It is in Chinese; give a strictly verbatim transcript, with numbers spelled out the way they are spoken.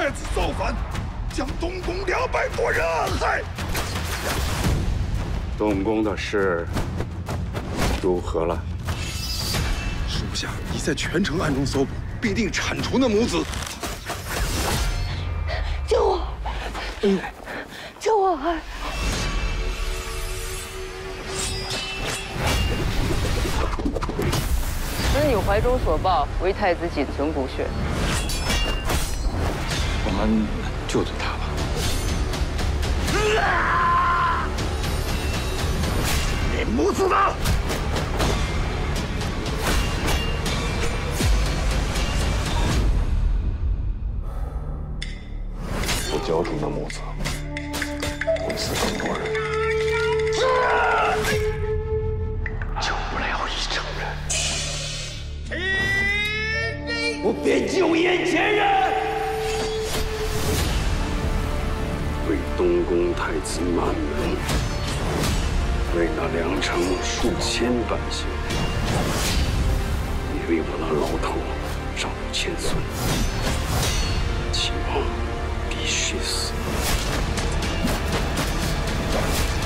太子造反，将东宫两百多人暗害。 东宫的事如何了？ 属下已在全城暗中搜捕，必定铲除那母子。 救我！嗯，救我啊！ 使女怀中所抱，为太子仅存不逊。 我们救救他吧。 啊！你母子呢？ 不交出那母子，会死更多人。 啊！ 救不了一城人。 我便救眼前人， 为东宫太子满门，为那良城数千百姓，也为我那老头照顾千孙，秦王必须死。